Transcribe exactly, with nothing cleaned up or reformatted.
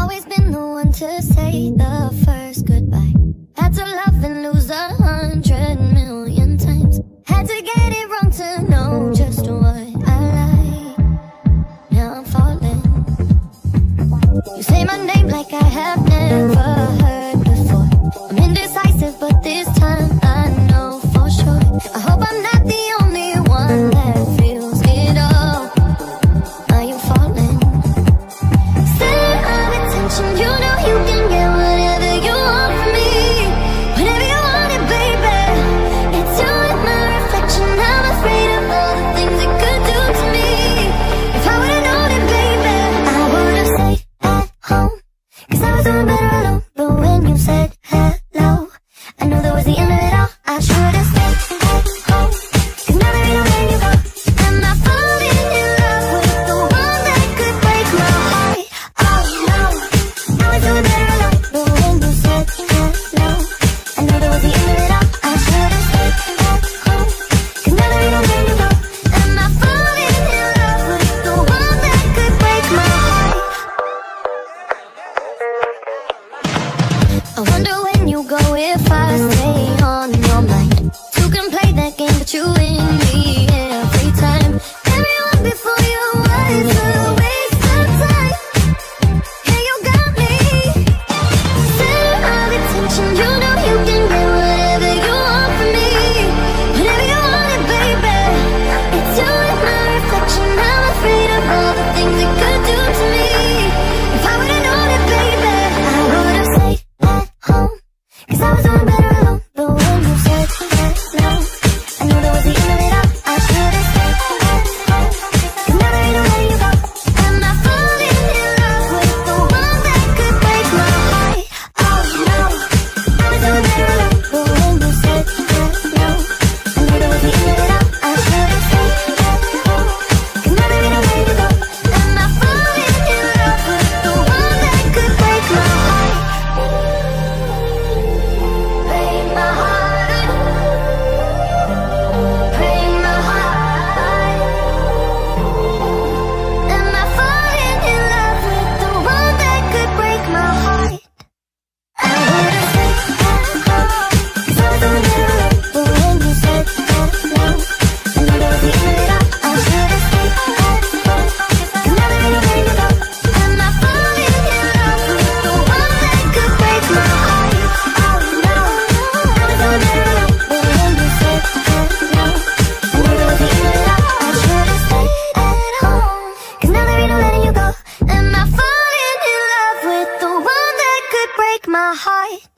always been the one to say the first goodbye. Had to love and lose a hundred million times. Had to get it wrong to know just what I like. Now I'm falling. You say my name like I have never heard before. I'm indecisive, but this time I know for sure. I hope I'm not the only one that feels it all. Are you falling? Center of attention, you know you can get whatever you want from me. Whenever you want it, baby. It's you and my reflection. I'm afraid of all the things it could do to me. If I would've known it, baby, I would've stayed at home, 'cause I was doing better alone. But when you said hello, I knew that was the end of it all. I should've stayed at home, 'cause now there ain't no letting you go. Am I falling in love with the one that could break my heart? Oh no, I was doing better alone. But when you said hello, I knew that was the end of it all. I should've stayed at home, 'cause now there ain't no letting you go. Am I falling in love with the one that could break my heart? I wonder when you go if I stay on your mind. You can play that game, but you win me every time. Everyone before you was a waste of time. Yeah, you got me. Center of attention, you know you can get whatever you want from me. Whenever you want it, baby. It's you and my reflection. I'm afraid of all the things it could do to me. If I would've known it, baby, I would've stayed at home, 'cause I was doing better alone. But when you said hello, I knew that was the end of it all. I should've stayed at home, 'cause now there ain't no letting you go. Am I falling in love with the one that could break my heart? Oh no, I was doing better alone. But when you said hello, I knew that was the end of it all. I should've stayed at home, 'cause now there ain't no letting you go. Am I falling in love with the one that could break my heart? Break my heart, break my heart. Am I falling in love with the one that could break my heart? I would've stayed at home, 'cause I was doing better alone. But when you said hello, I knew that was the end of it all. I should've stayed at home, 'cause now there ain't no letting you go. Am I falling in love with the one that could break my heart? Oh no, I was doing better alone. But when you said hello, I knew that was the end of it all. I should've stayed at home, 'cause now there ain't no letting you go. Am I falling in love with the one that could break my heart?